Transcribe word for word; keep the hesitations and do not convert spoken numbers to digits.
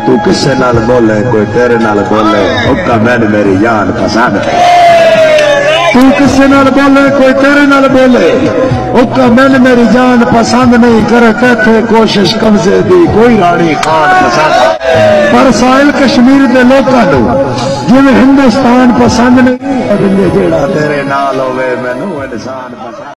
तू किसे नाल बोले कोई तेरे नाल बोले ओका मैंने मेरी जान पसंद तू किसे नाल बोले कोई तेरे नाल बोले ओका मैंने मेरी जान पसंद नहीं करे कहते कोशिश कब्जे दी कोई रानी खान पसंद पर साहिल कश्मीर के लोगों जिवें हिंदुस्तान पसंद नहीं जेड़ा तेरे नाल होवे मैनू इंसान पसंद।